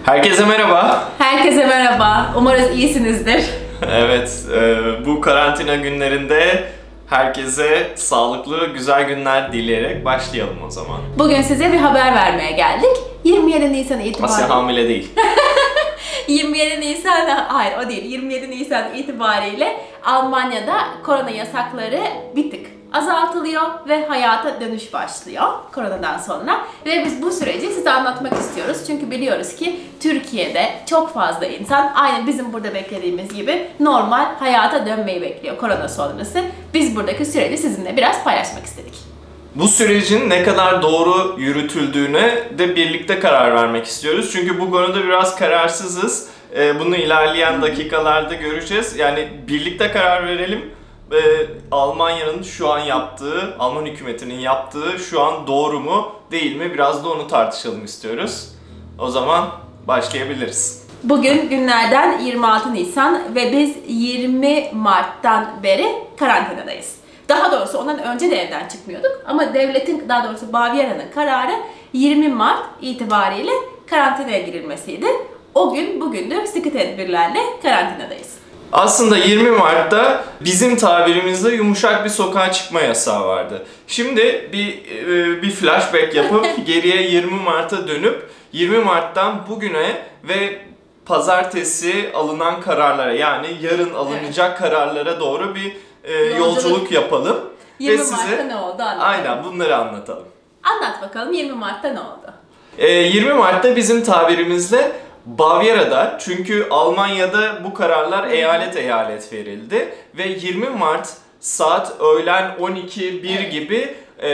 Herkese merhaba. Herkese merhaba. Umarız iyisinizdir. Evet, bu karantina günlerinde herkese sağlıklı, güzel günler dileyerek başlayalım o zaman. Bugün size bir haber vermeye geldik. 27 Nisan itibariyle... Asya hamile değil. 27 Nisan, hayır o değil. 27 Nisan itibariyle Almanya'da korona yasakları bir tık azaltılıyor ve hayata dönüş başlıyor koronadan sonra. Ve biz bu süreci size anlatmak istiyoruz. Çünkü biliyoruz ki Türkiye'de çok fazla insan aynı bizim burada beklediğimiz gibi normal hayata dönmeyi bekliyor korona sonrası. Biz buradaki süreci sizinle biraz paylaşmak istedik. Bu sürecin ne kadar doğru yürütüldüğüne de birlikte karar vermek istiyoruz. Çünkü bu konuda biraz kararsızız. Bunu ilerleyen dakikalarda göreceğiz. Yani birlikte karar verelim. Almanya'nın şu an yaptığı, Alman hükümetinin yaptığı şu an doğru mu değil mi? Biraz da onu tartışalım istiyoruz. O zaman başlayabiliriz. Bugün günlerden 26 Nisan ve biz 20 Mart'tan beri karantinadayız. Daha doğrusu ondan önce de evden çıkmıyorduk ama devletin, daha doğrusu Bavyera'nın kararı 20 Mart itibariyle karantinaya girilmesiydi. O gün bugündür sıkı tedbirlerle karantinadayız. Aslında 20 Mart'ta bizim tabirimizde yumuşak bir sokağa çıkma yasağı vardı. Şimdi bir flashback yapıp geriye 20 Mart'a dönüp 20 Mart'tan bugüne ve pazartesi alınan kararlara, yani yarın alınacak kararlara doğru bir yolculuk yapalım. 20 Mart'ta ne oldu anlatalım. Aynen, bunları anlatalım. Anlat bakalım 20 Mart'ta ne oldu? 20 Mart'ta bizim tabirimizle Bavyera'da, çünkü Almanya'da bu kararlar eyalet eyalet verildi ve 20 Mart saat öğlen 12-1 gibi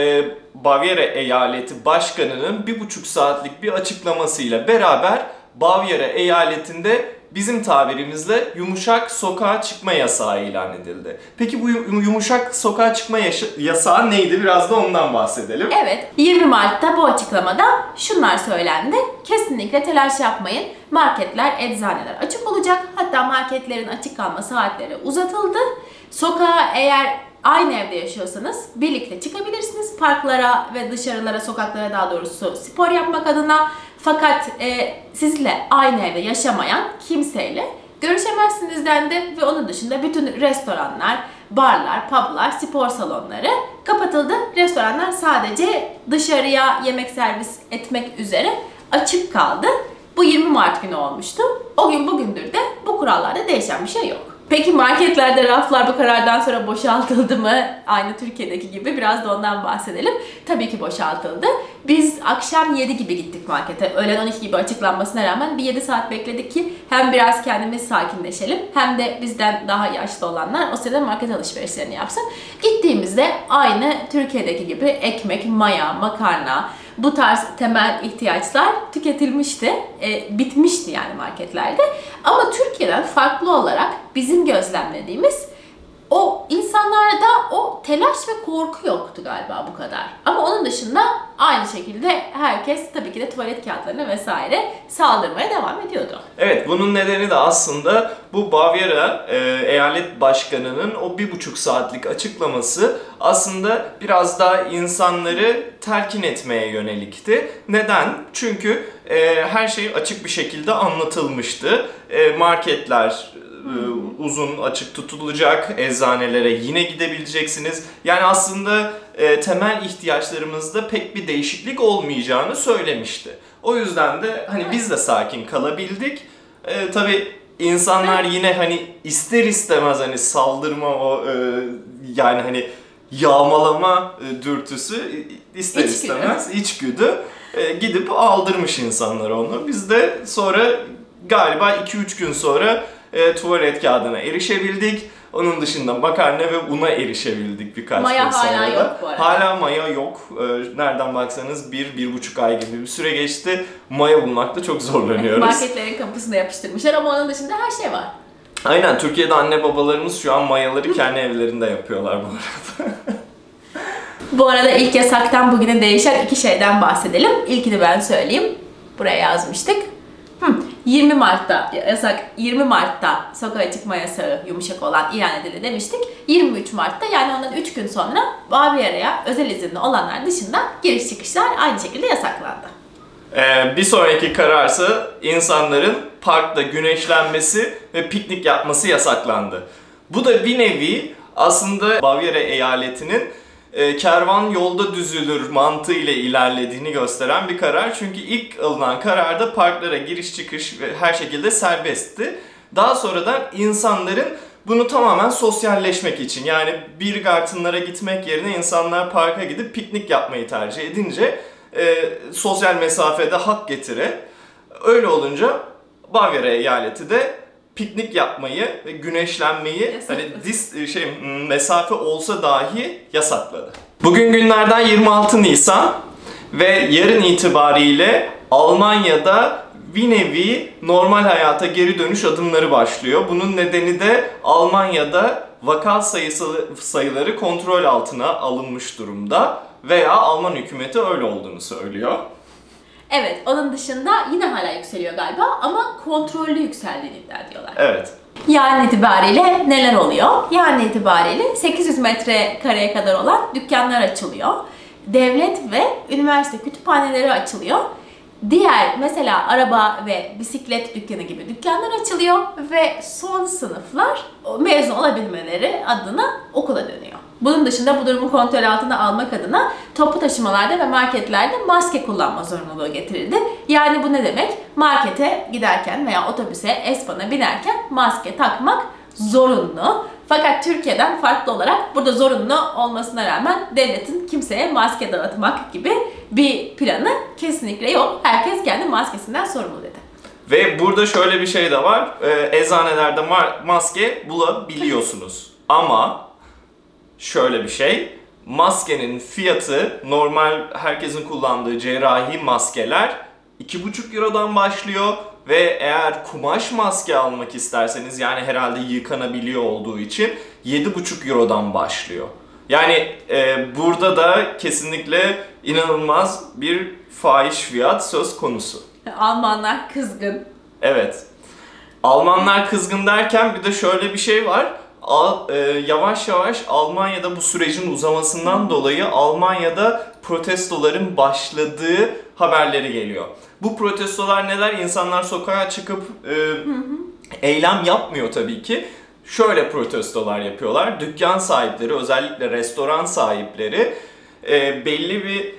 Bavyera eyaleti başkanının 1,5 saatlik bir açıklamasıyla beraber Bavyera eyaletinde bizim tabirimizle yumuşak sokağa çıkma yasağı ilan edildi. Peki bu yumuşak sokağa çıkma yasağı neydi? Biraz da ondan bahsedelim. Evet, 20 Mart'ta bu açıklamada şunlar söylendi. Kesinlikle telaş yapmayın. Marketler, eczaneler açık olacak. Hatta marketlerin açık kalma saatleri uzatıldı. Sokağa eğer aynı evde yaşıyorsanız birlikte çıkabilirsiniz. Parklara ve dışarılara, sokaklara daha doğrusu spor yapmak adına. Fakat sizle aynı evde yaşamayan kimseyle görüşemezsiniz dendi ve onun dışında bütün restoranlar, barlar, publar, spor salonları kapatıldı. Restoranlar sadece dışarıya yemek servis etmek üzere açık kaldı. Bu 20 Mart günü olmuştu. O gün bugündür de bu kurallarda değişen bir şey yok. Peki marketlerde raflar bu karardan sonra boşaltıldı mı? Aynı Türkiye'deki gibi, biraz da ondan bahsedelim. Tabii ki boşaltıldı. Biz akşam 7 gibi gittik markete. Öğlen 12 gibi açıklanmasına rağmen bir 7 saat bekledik ki hem biraz kendimiz sakinleşelim hem de bizden daha yaşlı olanlar o sırada market alışverişlerini yapsın. Gittiğimizde aynı Türkiye'deki gibi ekmek, maya, makarna, bu tarz temel ihtiyaçlar tüketilmişti, bitmişti yani marketlerde. Ama Türkiye'den farklı olarak bizim gözlemlediğimiz o insanlarda o telaş ve korku yoktu galiba bu kadar. Ama onun dışında aynı şekilde herkes tabii ki de tuvalet kağıtlarına vesaire saldırmaya devam ediyordu. Evet, bunun nedeni de aslında bu Bavyera eyalet başkanının o 1,5 saatlik açıklaması aslında biraz daha insanları telkin etmeye yönelikti. Neden? Çünkü her şey açık bir şekilde anlatılmıştı. Marketler uzun açık tutulacak, eczanelere yine gidebileceksiniz. Yani aslında temel ihtiyaçlarımızda pek bir değişiklik olmayacağını söylemişti. O yüzden de hani biz de sakin kalabildik. Tabii insanlar yine hani ister istemez hani saldırma yani hani yağmalama dürtüsü ister istemez içgüdü gidip aldırmış insanlar onu. Biz de sonra galiba 2-3 gün sonra tuvalet kağıdına erişebildik. Onun dışında makarna ve una erişebildik birkaç maya gün sonra. Maya hala yok bu arada. Hala maya yok. Nereden baksanız 1-1,5 ay gibi bir süre geçti. Maya bulmakta çok zorlanıyoruz. Marketlerin kapısına yapıştırmışlar ama onun dışında her şey var. Aynen, Türkiye'de anne babalarımız şu an mayaları kendi evlerinde yapıyorlar bu arada. Bu arada ilk yasaktan bugüne değişen 2 şeyden bahsedelim. İlkini ben söyleyeyim. Buraya yazmıştık. 20 Mart'ta sokağa çıkma yasağı yumuşak olan ilan edildi demiştik. 23 Mart'ta, yani ondan 3 gün sonra Bavyera'ya özel izinli olanlar dışında giriş çıkışlar aynı şekilde yasaklandı. Bir sonraki kararsa insanların parkta güneşlenmesi ve piknik yapması yasaklandı. Bu da bir nevi aslında Bavyera eyaletinin kervan yolda düzülür mantığı ile ilerlediğini gösteren bir karar. Çünkü ilk alınan kararda parklara giriş çıkış ve her şekilde serbestti. Daha sonradan insanların bunu tamamen sosyalleşmek için, yani Biergartenlara gitmek yerine insanlar parka gidip piknik yapmayı tercih edince sosyal mesafede hak getire. Öyle olunca Bavyera eyaleti de piknik yapmayı ve güneşlenmeyi mesafe olsa dahi yasakladı. Bugün günlerden 26 Nisan ve yarın itibariyle Almanya'da bir nevi normal hayata geri dönüş adımları başlıyor. Bunun nedeni de Almanya'da vaka sayıları kontrol altına alınmış durumda veya Alman hükümeti öyle olduğunu söylüyor. Evet, onun dışında yine hala yükseliyor galiba ama kontrollü yükseldiğini iddia ediyorlar. Evet. Yarın itibariyle neler oluyor? Yarın itibariyle 800 metrekareye kadar olan dükkanlar açılıyor. Devlet ve üniversite kütüphaneleri açılıyor. Diğer mesela araba ve bisiklet dükkanı gibi dükkanlar açılıyor ve son sınıflar mezun olabilmeleri adına okula dönüyor. Bunun dışında bu durumu kontrol altına almak adına toplu taşımalarda ve marketlerde maske kullanma zorunluluğu getirildi. Yani bu ne demek? Markete giderken veya otobüse, S-Bahn'a binerken maske takmak zorunlu. Fakat Türkiye'den farklı olarak burada zorunlu olmasına rağmen devletin kimseye maske dağıtmak gibi bir planı kesinlikle yok. Herkes kendi maskesinden sorumlu dedi. Ve burada şöyle bir şey de var. Eczanelerde maske bulabiliyorsunuz. Ama şöyle bir şey. Maskenin fiyatı normal herkesin kullandığı cerrahi maskeler 2,5 Euro'dan başlıyor. Ve eğer kumaş maske almak isterseniz, yani herhalde yıkanabiliyor olduğu için 7,5 Euro'dan başlıyor. Yani burada da kesinlikle inanılmaz bir fahiş fiyat söz konusu. Almanlar kızgın. Evet. Almanlar kızgın derken bir de şöyle bir şey var. Yavaş yavaş Almanya'da bu sürecin uzamasından dolayı Almanya'da protestoların başladığı haberleri geliyor. Bu protestolar neler? İnsanlar sokağa çıkıp eylem yapmıyor tabii ki. Şöyle protestolar yapıyorlar. Dükkan sahipleri, özellikle restoran sahipleri belli bir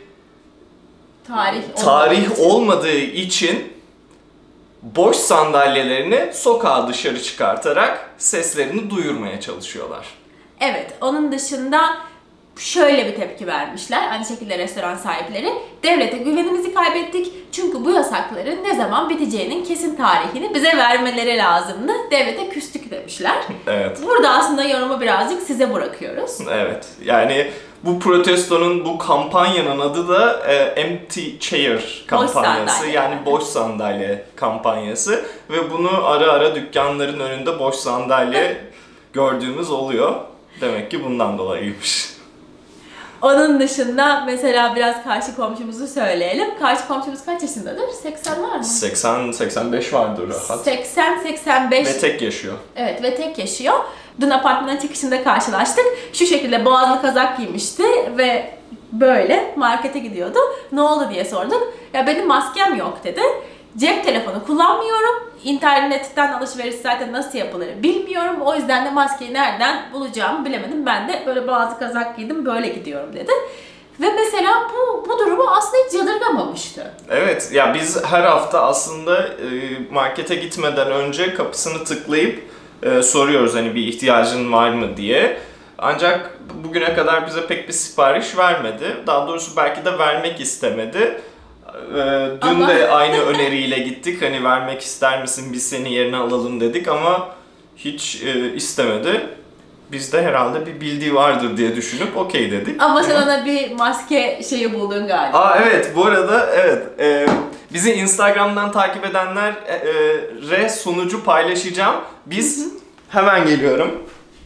tarih olmadığı için boş sandalyelerini sokağa dışarı çıkartarak seslerini duyurmaya çalışıyorlar. Evet, onun dışında şöyle bir tepki vermişler. Aynı şekilde restoran sahipleri, devlete güvenimizi kaybettik çünkü bu yasakların ne zaman biteceğinin kesin tarihini bize vermeleri lazımdı. Devlete küstük demişler. Evet. Burada aslında yorumu birazcık size bırakıyoruz. Evet, yani bu protestonun, bu kampanyanın adı da Empty Chair kampanyası, yani boş sandalye kampanyası ve bunu ara ara dükkanların önünde boş sandalye gördüğümüz oluyor. Demek ki bundan dolayıymış. Onun dışında mesela biraz karşı komşumuzu söyleyelim. Karşı komşumuz kaç yaşındadır? 80 var mı? 80-85 vardır rahat. 80-85. Ve tek yaşıyor. Evet, ve tek yaşıyor. Dün apartmanın çıkışında karşılaştık. Şu şekilde boğazlı kazak giymişti ve böyle markete gidiyordu. Ne oldu diye sorduk. Ya benim maskem yok dedi. Cep telefonu kullanmıyorum. İnternetten alışveriş zaten nasıl yapılır bilmiyorum. O yüzden de maskeyi nereden bulacağımı bilemedim. Ben de böyle boğazlı kazak giydim, böyle gidiyorum dedi. Ve mesela bu durumu aslında hiç yadırgamamıştı. Evet, ya biz her hafta aslında markete gitmeden önce kapısını tıklayıp soruyoruz hani bir ihtiyacın var mı diye. Ancak bugüne kadar bize pek bir sipariş vermedi. Daha doğrusu belki de vermek istemedi. Dün de aynı öneriyle gittik. Hani vermek ister misin, biz seni yerine alalım dedik ama hiç istemedi. Biz de herhalde bir bildiği vardır diye düşünüp okey dedik. Ama sen ona bir maske şeyi buldun galiba. Aa evet, bu arada evet. Bizi Instagram'dan takip edenlere sonucu paylaşacağım. Biz hemen geliyorum.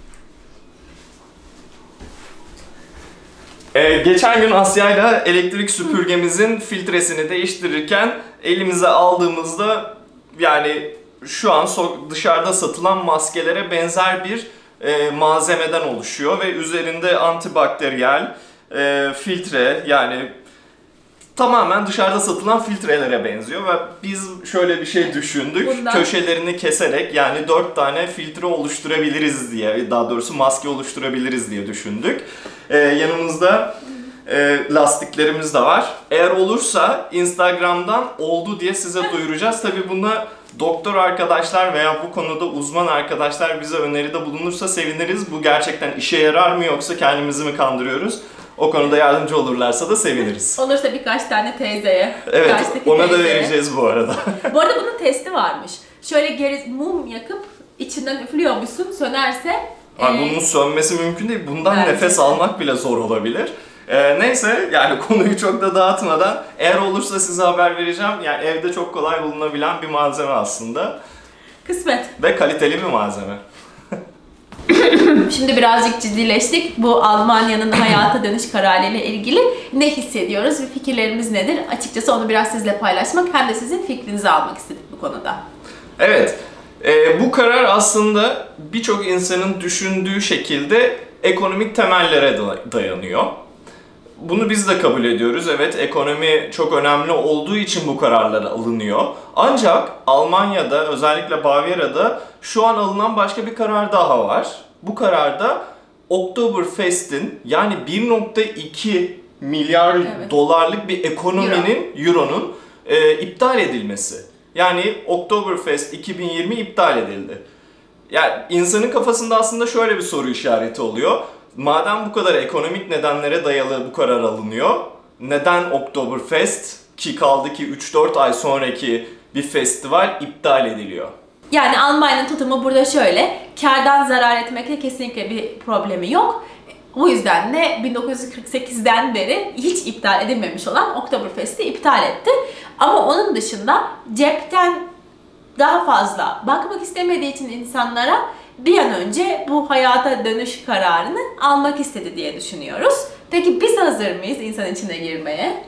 Geçen gün Asya'yla elektrik süpürgemizin filtresini değiştirirken elimize aldığımızda yani şu an dışarıda satılan maskelere benzer bir malzemeden oluşuyor ve üzerinde antibakteriyel filtre, yani tamamen dışarıda satılan filtrelere benziyor ve biz şöyle bir şey düşündük. Köşelerini keserek yani 4 tane filtre oluşturabiliriz diye, daha doğrusu maske oluşturabiliriz diye düşündük. Yanımızda lastiklerimiz de var. Eğer olursa Instagram'dan oldu diye size duyuracağız. Tabii buna doktor arkadaşlar veya bu konuda uzman arkadaşlar bize öneride bulunursa seviniriz. Bu gerçekten işe yarar mı yoksa kendimizi mi kandırıyoruz? O konuda yardımcı olurlarsa da seviniriz. Olursa birkaç tane teyzeye. Evet, ona da vereceğiz bu arada. Bu arada bunun testi varmış. Şöyle mum yakıp içinden üflüyormuşsun, sönerse... Bunun sönmesi mümkün değil. Bundan nefes almak bile zor olabilir. Neyse yani konuyu çok da dağıtmadan eğer olursa size haber vereceğim. Yani evde çok kolay bulunabilen bir malzeme aslında. Kısmet. Ve kaliteli bir malzeme. Şimdi birazcık ciddileştik. Bu Almanya'nın hayata dönüş kararıyla ilgili ne hissediyoruz ve fikirlerimiz nedir? Açıkçası onu biraz sizle paylaşmak hem de sizin fikrinizi almak istedik bu konuda. Evet. Bu karar aslında birçok insanın düşündüğü şekilde ekonomik temellere dayanıyor. Bunu biz de kabul ediyoruz. Evet, ekonomi çok önemli olduğu için bu kararlar alınıyor. Ancak Almanya'da, özellikle Bavyera'da şu an alınan başka bir karar daha var. Bu kararda Oktoberfest'in yani 1.2 milyar dolarlık bir ekonominin, Euro'nun iptal edilmesi. Yani Oktoberfest 2020 iptal edildi. Yani insanın kafasında aslında şöyle bir soru işareti oluyor. Madem bu kadar ekonomik nedenlere dayalı bu karar alınıyor, neden Oktoberfest ki kaldı ki 3-4 ay sonraki bir festival iptal ediliyor? Yani Almanya'nın tutumu burada şöyle, kârdan zarar etmekle kesinlikle bir problemi yok. Bu yüzden de 1948'den beri hiç iptal edilmemiş olan Oktoberfest'i iptal etti. Ama onun dışında cepten daha fazla bakmak istemediği için insanlara bir an önce bu hayata dönüş kararını almak istedi diye düşünüyoruz. Peki biz hazır mıyız insan içine girmeye?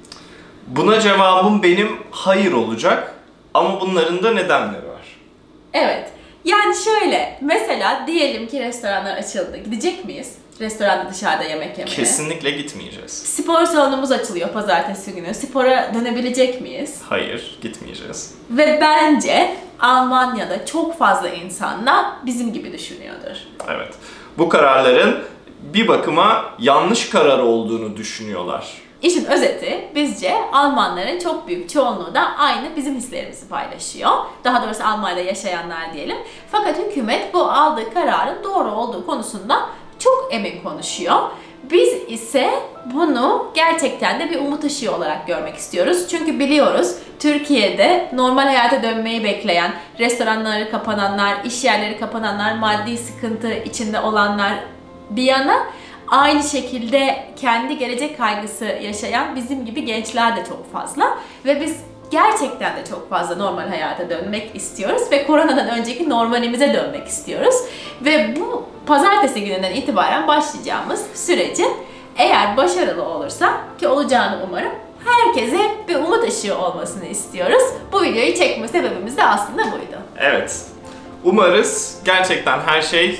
Buna cevabım benim hayır olacak ama bunların da nedenleri var. Evet. Yani şöyle, mesela diyelim ki restoranlar açıldı. Gidecek miyiz? Restoranda dışarıda yemek yemeye. Kesinlikle gitmeyeceğiz. Spor salonumuz açılıyor pazartesi günü. Spora dönebilecek miyiz? Hayır, gitmeyeceğiz. Ve bence Almanya'da çok fazla insan da bizim gibi düşünüyordur. Evet. Bu kararların bir bakıma yanlış karar olduğunu düşünüyorlar. İşin özeti, bizce Almanların çok büyük çoğunluğu da aynı bizim hislerimizi paylaşıyor. Daha doğrusu Almanya'da yaşayanlar diyelim. Fakat hükümet bu aldığı kararın doğru olduğu konusunda çok emin konuşuyor. Biz ise bunu gerçekten de bir umut ışığı olarak görmek istiyoruz. Çünkü biliyoruz Türkiye'de normal hayata dönmeyi bekleyen, restoranları kapananlar, iş yerleri kapananlar, maddi sıkıntı içinde olanlar bir yana, aynı şekilde kendi gelecek kaygısı yaşayan bizim gibi gençler de çok fazla. Ve biz gerçekten de çok fazla normal hayata dönmek istiyoruz ve koronadan önceki normalimize dönmek istiyoruz. Ve bu pazartesi gününden itibaren başlayacağımız sürecin eğer başarılı olursa, ki olacağını umarım, herkese bir umut ışığı olmasını istiyoruz. Bu videoyu çekme sebebimiz de aslında buydu. Evet. Umarız gerçekten her şey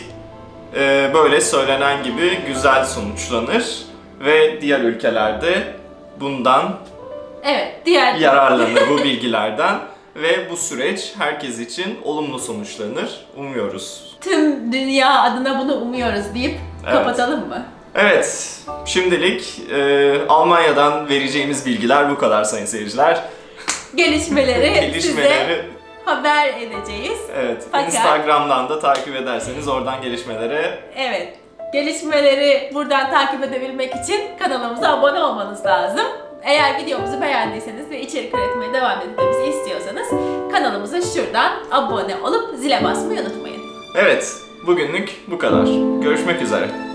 böyle söylenen gibi güzel sonuçlanır ve diğer ülkelerde bundan yararlanır bu bilgilerden ve bu süreç herkes için olumlu sonuçlanır. Umuyoruz. Tüm dünya adına bunu umuyoruz deyip kapatalım mı? Evet. Şimdilik Almanya'dan vereceğimiz bilgiler bu kadar sayın seyirciler. Gelişmeleri size haber edeceğiz. Evet. Fakat Instagram'dan da takip ederseniz oradan gelişmelere... Evet. Gelişmeleri buradan takip edebilmek için kanalımıza abone olmanız lazım. Eğer videomuzu beğendiyseniz ve içerik üretmeye devam etmemizi istiyorsanız kanalımıza şuradan abone olup zile basmayı unutmayın. Evet. Bugünlük bu kadar. Görüşmek üzere.